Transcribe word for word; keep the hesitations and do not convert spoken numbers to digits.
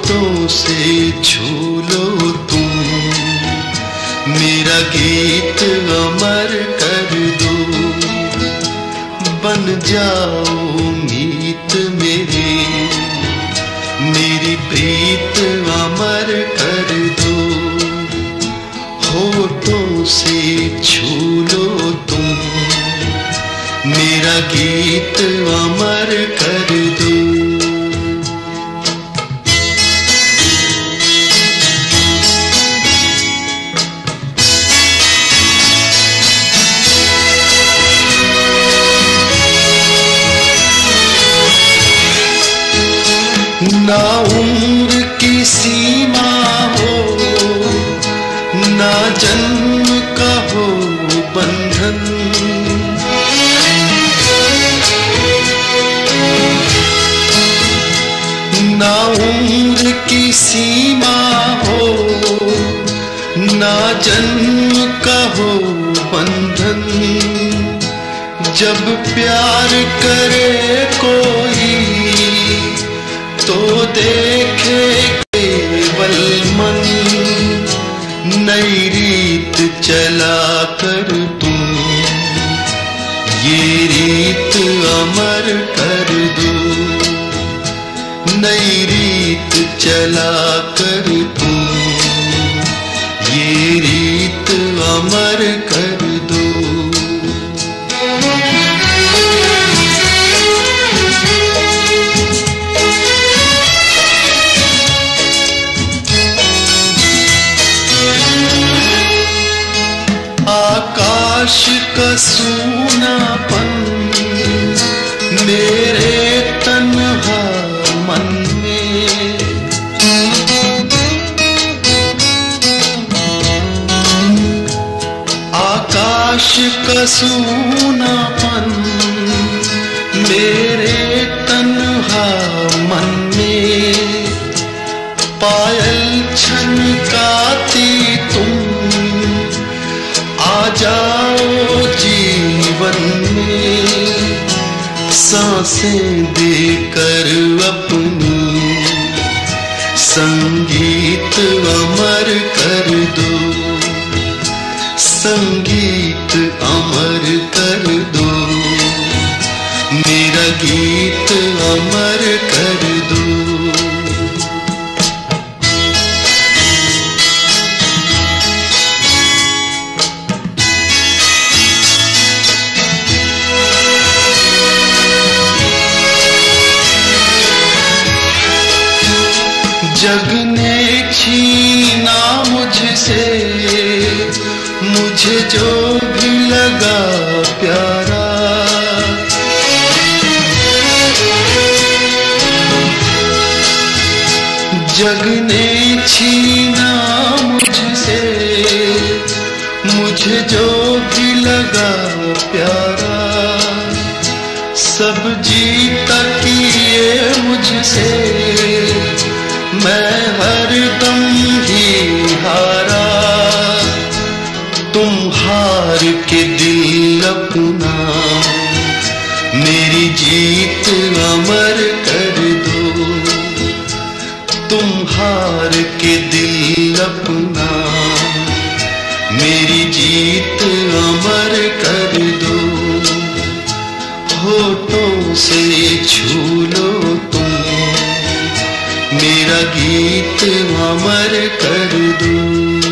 होठों से छू लो तुम, मेरा गीत अमर कर दो। बन जाओ मीत मेरे, मेरी प्रीत अमर कर दो। होठों से छू लो तुम, मेरा गीत अमर कर दो। ना उम्र की सीमा हो, ना जन्म का हो बंधन, ना उम्र की सीमा हो, ना जन्म का हो बंधन। जब प्यार करे कोई तो देखे केवल मन, नई रीत चला कर तुम, ये रीत अमर कर दो। नई रीत चला कर तुम, ये रीत अमर कर दो। आकाश का सूनापन मेरे तन्हा मन में, आकाश का सूनापन मेरे तन्हा मन में। पायल छनकाती तुम, आ जाओ जीवन में, सांसें देकर अपनी संगीत अमर कर दो। संगीत अमर कर दो, मेरा गीत अमर कर दो। जग ने छीना मुझसे, मुझे जो भी लगा प्यारा। जग ने छीना मुझसे, मुझे जो भी लगा प्यारा। सब जीता किए मुझसे, मैं हरदम ही हारा। तुम हार के दिल अपना, मेरी जीत अमर कर दो। तुम हार के दिल अपना, मेरी जीत अमर कर दो। होठों से छू लो तुम, मेरा गीत अमर कर दो।